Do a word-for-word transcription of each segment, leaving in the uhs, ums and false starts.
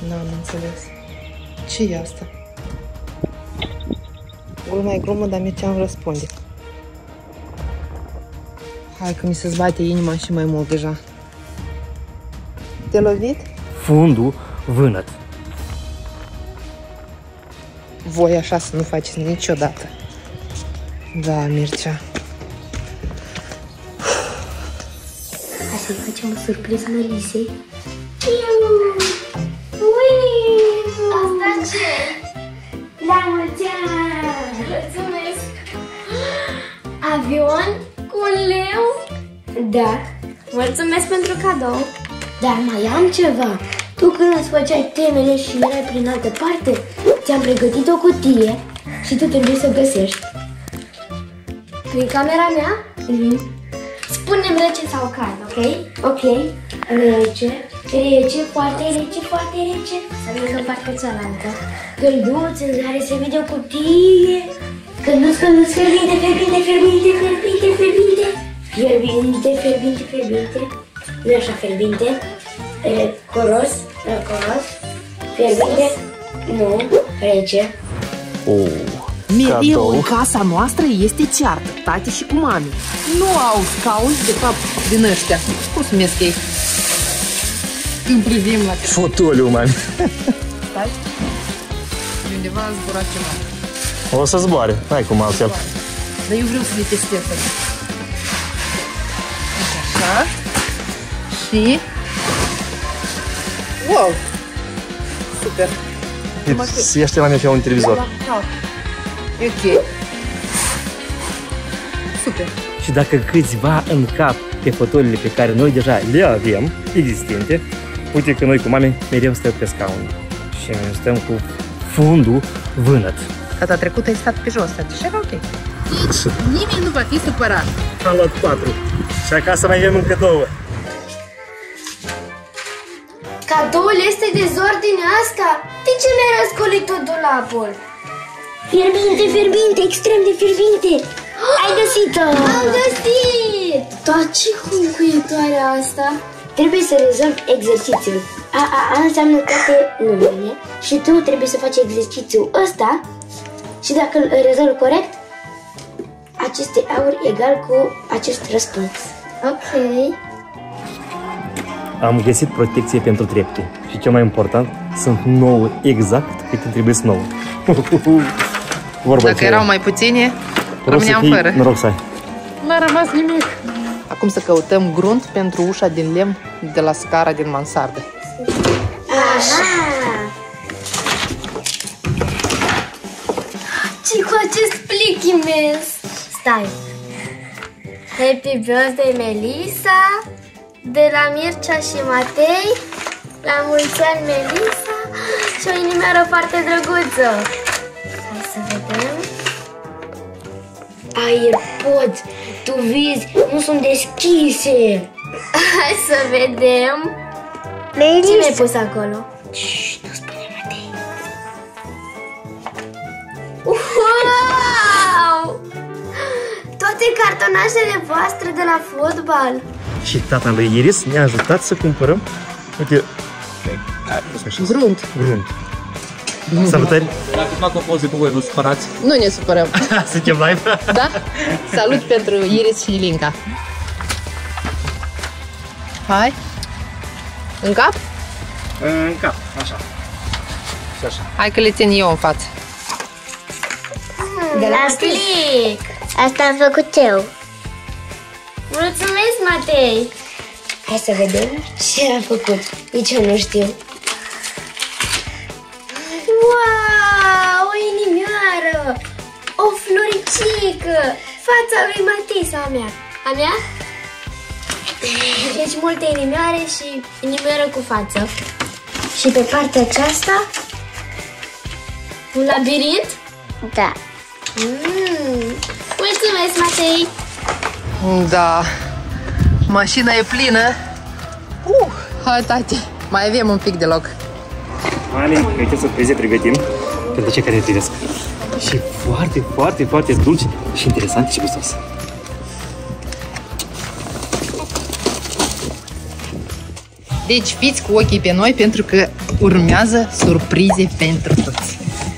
N-am înțeles. Ce e asta? Gluma e glumă, dar Mircea îmi răspunde. Hai că mi se zbate inima și mai mult deja. Te-ai lovit? Fundul vânăt. Voi așa să nu faceți niciodată. Da, Mircea. Hai să-i facem o surpriză Melisei. Asta ce? La mulți ani! Mulțumesc! Avion cu un leu? Da. Mulțumesc pentru cadou. Dar mai am ceva. Tu când îți făceai temele și erai prin altă parte, ți-am pregătit o cutie și tu trebuie să o găsești. Prin camera mea? Mhm. Spune-mi rece sau cald, ok? Ok. Rece, rece, foarte rece, foarte rece. Să mergă partea cealaltă. Călduț, în care se vede o cutie. Călduț, călduț, fierbinte, fierbinte, fierbinte, fierbinte, fierbinte. Fierbinte, fierbinte, fierbinte. Nu așa fierbinte. Coros, coros. Fierbinte. Nu, rece. Oh. Mereu în casa noastră este ceartă, tati și cu mami. Nu au scauni, de fapt, din ăștia. Cum se numesc ei? Când privim la... Fotoliu, mami. Stai. De undeva a zburat ceva. O să zboare, n-ai cum altfel. Dar eu vreau să le testez. Așa. Și... Wow! Super! Să ia la mine și un televizor. E ok. Super. Și dacă câțiva în cap pe fotolile pe care noi deja le avem, existente, uite că noi cu mame mereu stăm pe scaun. Și stăm cu fundul vânăt. Data trecută ai stat pe jos, și era ok. Deci, nimeni nu va fi supărat. Am luat patru. Și acasă mai avem încă două. Cadoul este dezordinea asta? De ce mi-ai răscolit tot dulapul? Fierbinte, fierbinte, extrem de fierbinte. Ai găsit-o! Am găsit! Dar ce huncuitoare asta? Trebuie să rezolvi exercițiul. A, a, a înseamnă toate numerele și tu trebuie să faci exercițiul ăsta și dacă îl rezolvi corect, aceste aur egal cu acest răspuns. Ok. Am găsit protecție pentru trepte și cel mai important, sunt nouă exact cât trebuie să nouă. Vorba Dacă erau mai puține, rămâneam fără. Noroc să ai. N-a rămas nimic. Acum să căutăm grunt pentru ușa din lemn de la scara din mansardă. Așa. Ce cu acest plic imens? Stai. Happy birthday, Melissa! De la Mircea și Matei, la mulți ani, Melissa, și o inimioară foarte drăguță. Hai să vedem. AirPods, tu vezi, nu sunt deschise. Hai să vedem. Melissa. Ce mi-ai pus acolo? Șșt, nu spune, Matei. Wow! Toate cartonașele voastre de la fotbal. Și tata lui Iris ne-a ajutat să cumpărăm, uite, grunt. grunt. Salutări! Dacă fac o poză cu voi, nu supărați? Nu ne supărăm. Suntem live? Da? Salut pentru Iris și Ilinca. Hai. În cap? În cap, așa. Și așa. Hai că le țin eu în față. De la plic. Asta am făcut eu. Mulțumesc, Matei! Hai să vedem ce a făcut. Nici eu nu știu. Wow! O inimioară! O floricică! Fața lui Matei sau a mea? A mea? Deci multe inimioare și inimioară cu față. Și pe partea aceasta un labirint? Da. Mm. Mulțumesc, Matei! Da, mașina e plină. Uh, hai, tati, mai avem un pic de loc. Mami, uite surprize pregătim pentru cei care privesc. Și foarte, foarte, foarte dulci și interesante și gustoase. Deci fiți cu ochii pe noi pentru că urmează surprize pentru toți.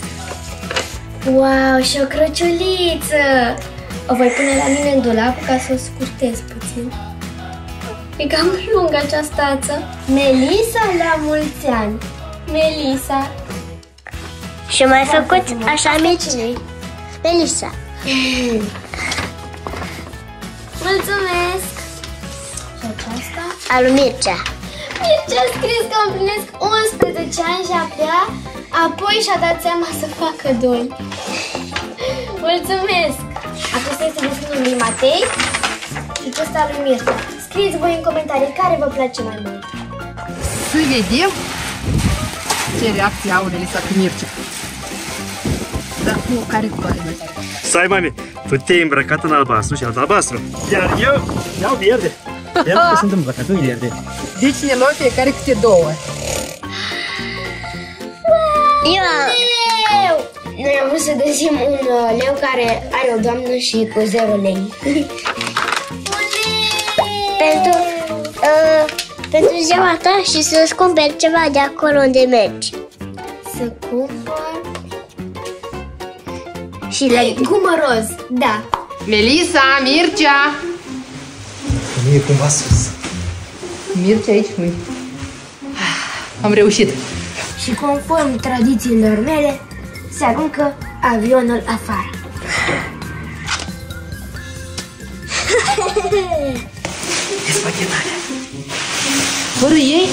Wow, și o crăciuliță! O voi pune la mine în dulap ca să o scurtez puțin. E cam lungă această ață. Melisa, la mulți ani! Melisa! Și mai făcut așa mici? Melisa. Mulțumesc! Și aceasta? Alu Mircea. Mircea a scris că împlinesc unsprezece ani și abia apoi și-a dat seama să facă doi. Mulțumesc! Acesta este destinul lui Matei și acesta lui Mircea. Scrieți voi în comentarii care vă place mai mult. Să vedem ce reacție au Melisa cu Mircea. Da, cu care culoare mai tare? Stai, mami, tu te-ai îmbrăcat în albastru și alt albastru. Iar eu iau verde. Iar că sunt îmbrăcat în verde. Deci ne luăm fiecare câte două. Eu. Leu! Noi am vrut să găsim un uh, leu care are o doamnă și cu zero lei. Pentru, uh, pentru ziua ta și să-ți cumperi ceva de acolo unde mergi. Să cumpăr... Și la... Gumă roz, da. Melisa, Mircea! Nu e cumva sus. Mircea aici nu. Am reușit. Și conform tradițiilor mele, se aruncă avionul afară. Despachetarea. Fără ei?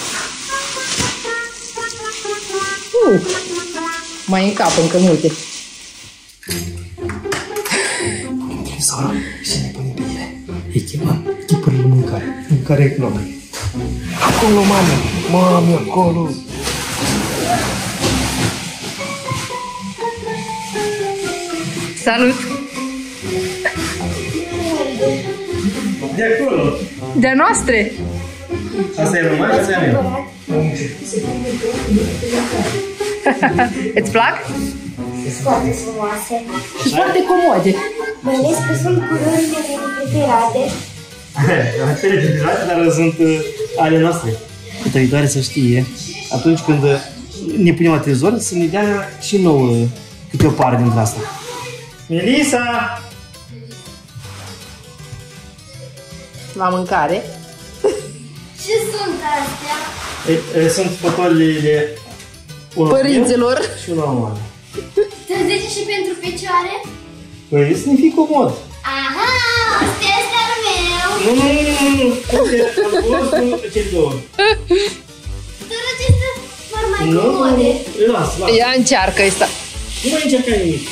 Uh, mai încap încă multe. Sora, și ne punem pe ele. Îi chemăm chipurile mâncare. Mâncare economică. Acolo, mami! Mami, acolo! Salut! De acolo. De-a noastre! Asta e român, asta e meu. Îți plac? Sunt foarte frumoase. Și foarte comode. Mai ales că sunt culorile mele preferate. Altele preferate, dar sunt uh, ale noastre. Câtă viitoare să știe, atunci când uh, ne punem la trezor, să ne dea și nouă câte o parte dintre asta. Melisa! La mâncare. Ce sunt astea? E, e, sunt fotoliile unul Părinților. meu și unul al mare. Trăziți și pentru picioare? Păi să ne fii comod. Aha! Asta este al meu! Nu, nu, nu, nu, nu, cum e al vostru, cei două. Dar acestea par mai Nu, nu, comode. nu, las, las. Ea încearcă asta. Nu mai încerca nimic.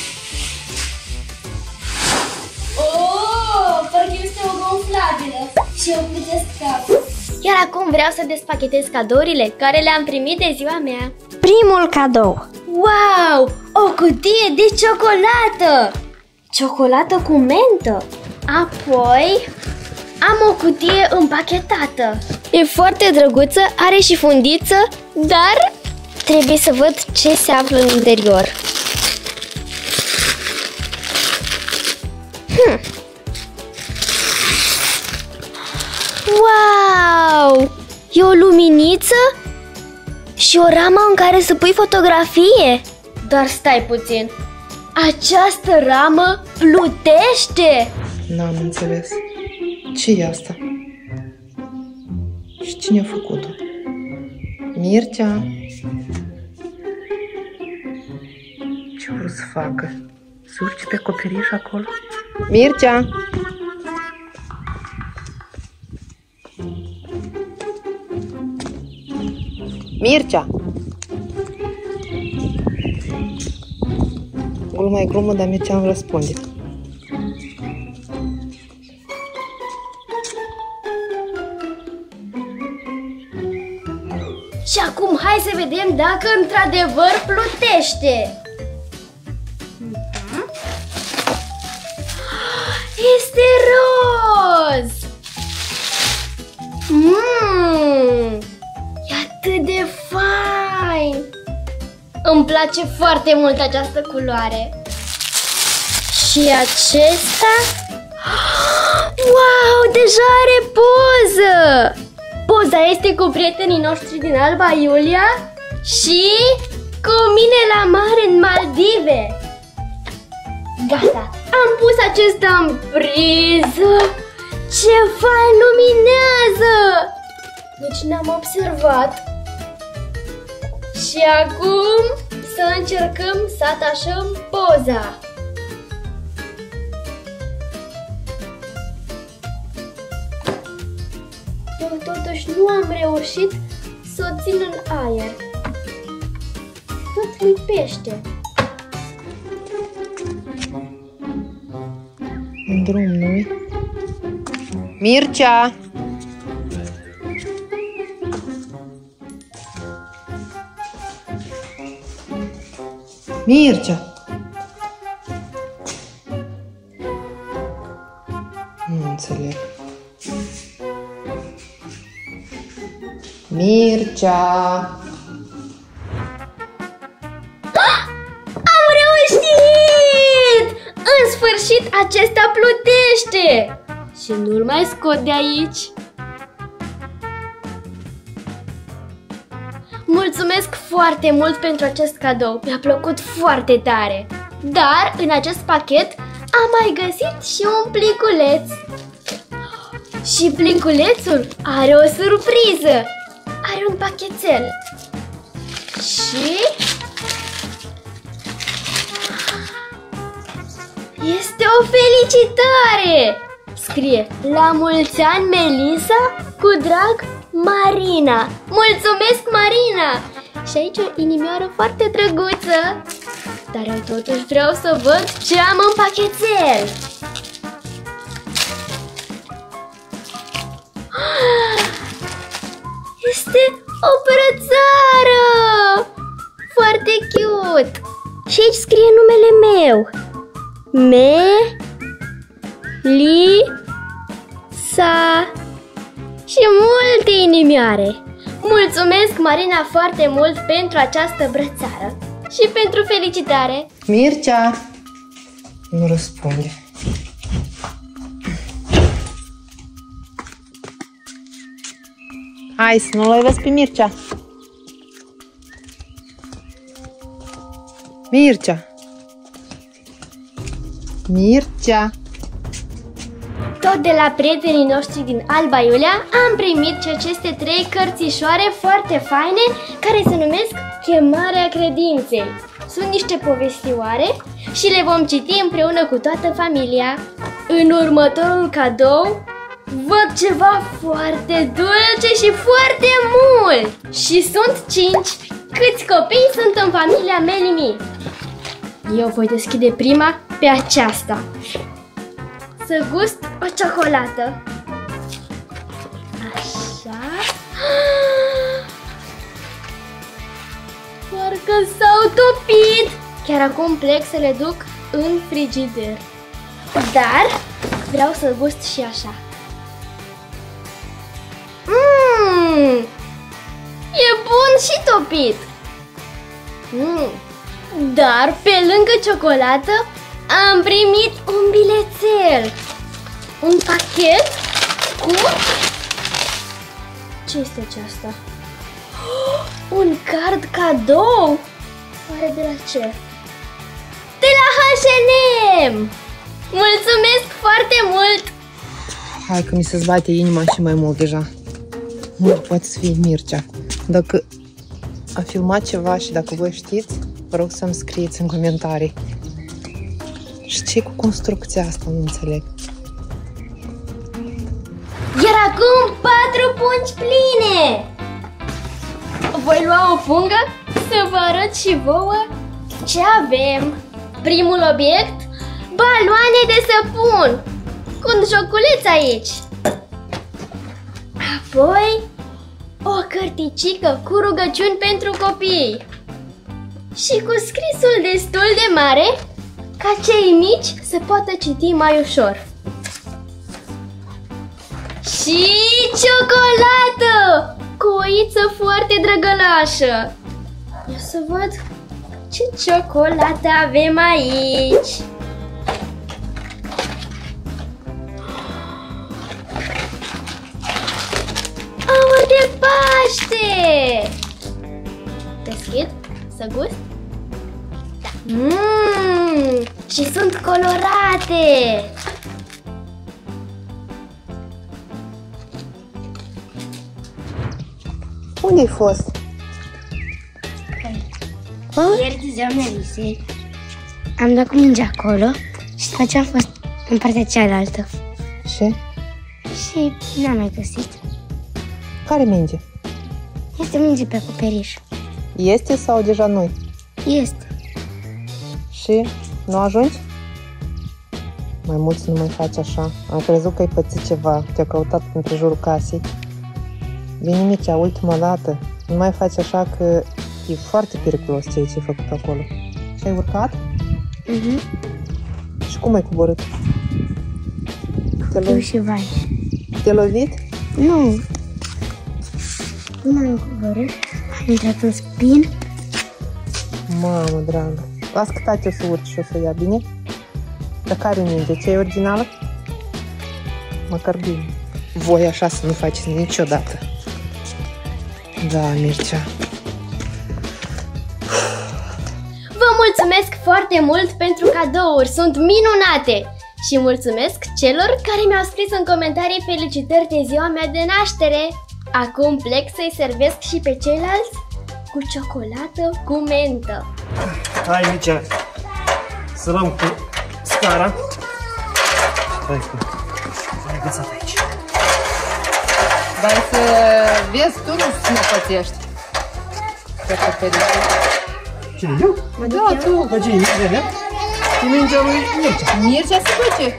Oh, parcă este o gonflabilă și o plutesc cap. Iar acum vreau să despachetez cadourile care le-am primit de ziua mea. Primul cadou. Wow! O cutie de ciocolată! Ciocolată cu mentă. Apoi am o cutie împachetată. E foarte drăguță, are și fundiță, dar trebuie să văd ce se află în interior. Hmm. Wow! E o luminiță și o ramă în care să pui fotografie. Dar stai puțin. Această ramă plutește! N-am înțeles. Ce e asta? Și cine a făcut-o? Mircea? Ce-a vrut să facă? Să urci pe acoperiș acolo? Mircea! Mircea! Gluma e glumă, dar Mircea îmi răspunde. Și acum hai să vedem dacă într-adevăr plutește. Este roz! Mmm, e atât de fain! Îmi place foarte mult această culoare. Și acesta? Wow, deja are poză! Poza este cu prietenii noștri din Alba Iulia și cu mine la mare în Maldive. Gata, am pus acesta în priză. Ce fain luminează! Deci n-am observat. Și acum să încercăm să atașăm poza. Eu totuși nu am reușit să o țin în aer. Tot lipește. În drum, nu-i? Mircea! Mircea! Nu înțeleg. Mircea! Am reușit! În sfârșit acesta plutește! Și nu-l mai scot de aici. Mulțumesc foarte mult pentru acest cadou. Mi-a plăcut foarte tare. Dar în acest pachet am mai găsit și un pliculeț. Și pliculețul are o surpriză. Are un pachetel. Și este o felicitare! Scrie: la mulți ani, Melissa, cu drag, Marina. Mulțumesc, Marina! Și aici o inimioară foarte drăguță. Dar eu totuși vreau să văd ce am în pachetel. Este o brățară! Foarte cute! Și aici scrie numele meu. Me... Li... Sa... Și multe inimioare. Mulțumesc, Marina, foarte mult pentru această brățară și pentru felicitare. Mircea! Nu răspunde. Hai să nu-l vezi pe Mircea. Mircea! Mircea! Tot de la prietenii noștri din Alba Iulia am primit și aceste trei cărțișoare foarte faine care se numesc Chemarea Credinței. Sunt niște povestioare și le vom citi împreună cu toată familia. În următorul cadou văd ceva foarte dulce și foarte mult! Și sunt cinci! Câți copii sunt în familia Melimi? Eu voi deschide prima pe aceasta. Să gust o ciocolată. Așa. Parcă s-au topit. Chiar acum plec să le duc în frigider. Dar vreau să gust și așa. Mmm, e bun și topit. Mm. Dar pe lângă ciocolată am primit un bilețel. Un pachet cu... Ce este aceasta? Un card cadou. Oare de la ce? De la H and M. Mulțumesc foarte mult. Hai că mi se zbate inima și mai mult deja. Nu poate să fie Mircea. Dacă a filmat ceva și dacă voi știți, vă rog să-mi scrieți în comentarii. Și ce cu construcția asta, nu înțeleg. Iar acum patru pungi pline. Voi lua o pungă să vă arăt și vouă ce avem. Primul obiect, baloane de săpun cu un joculeț aici. Apoi o cărticică cu rugăciuni pentru copii și cu scrisul destul de mare ca cei mici să poată citi mai ușor. Și ciocolată cu o oiță foarte drăgălașă. Ia să văd ce ciocolată avem aici. deschid, să gust. Da. Mmm, și sunt colorate! Unde ai fost? Ieri de ziua mea lise, am dat cu mingea acolo și după ce am fost în partea cealaltă. Și? Și n-am mai găsit. Care minge? Este minge pe acoperiș. Este sau deja nu? Este. Și nu ajungi? Mai mult să nu mai faci așa. Am crezut că ai pățit ceva. Te-a căutat prin jurul casei. Bine, Mircea, ultima dată. Nu mai faci așa că e foarte periculos ceea ce ai făcut acolo. Și ai urcat? Mhm. Și cum ai coborât? Te-a Eu lovit? și vai. Te-a lovit? Nu. Până am coborât, am intrat în spin. Mamă, dragă. Las că tati o să urci și o să ia, bine? Dar care minge? Cea e originală? Măcar bine. Voi așa să nu faceți niciodată. Da, Mircea. Vă mulțumesc foarte mult pentru cadouri, sunt minunate! Și mulțumesc celor care mi-au scris în comentarii felicitări de ziua mea de naștere. Acum plec să-i servesc și pe ceilalți cu ciocolată cu mentă. Hai, Mircea, să luăm cu scara. Hai, cu... Să-i găsat aici. Dar să vezi tu, nu să mă pățești. Pe acoperișul. Cine, eu? Da, tu. Dar ce, e mingea mea? E mingea lui Mircea. Mircea se duce.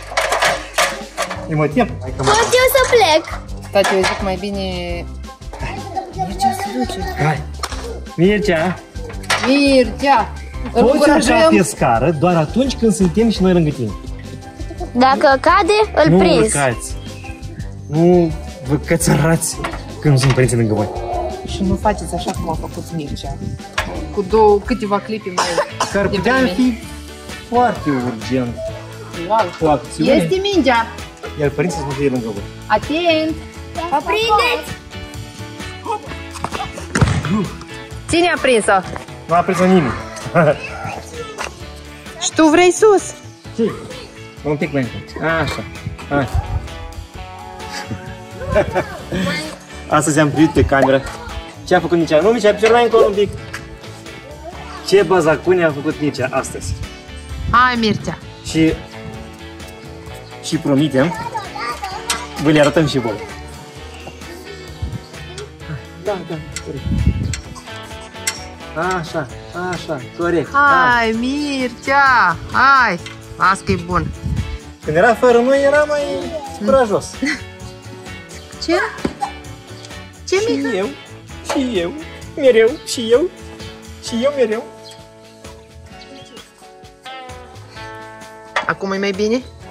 E mai timp. Hai că mă... Pot eu să plec? Tati, eu zic mai bine... Mircea se duce. Hai. Mircea, Mircea! Îl poți urca încurajăm. pe scară doar atunci când suntem și noi lângă tine. Dacă cade, îl Nu prins. urcați. Nu vă cățărați când nu sunt părinții lângă voi. Și nu faceți așa cum a făcut Mircea. Cu două, câteva clipe mai Care putea devreme. fi foarte urgent Wow. o acțiune, Este mingea! iar părinții să nu fie lângă voi. Atent! Vă prindeți? Cine a prins-o? Nu a prins-o nimeni. Și tu vrei sus? Ce? Un pic mai încolo. Așa. Hai. Astăzi am privit pe cameră. Ce a făcut Mircea? Nu, Mircea, piciorul mai încolo un pic. Ce bazacune a făcut Mircea astăzi. Hai, Mircea! Și și promitem, vă le arătăm și voi. Da, da, corect. Așa, așa, corect. Hai, Mircea! Hai! Las că e bun. Când era fără noi, era mai curajos. Ce? Ce, Și Miha? eu, și eu, mereu, și eu, și eu mereu. Acum e mai bine?